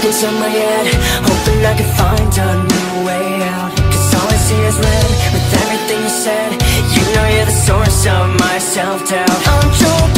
into my head, hoping I can find a new way out. Cause all I see is red with everything you said. You know you're the source of my self-doubt. I'm joking.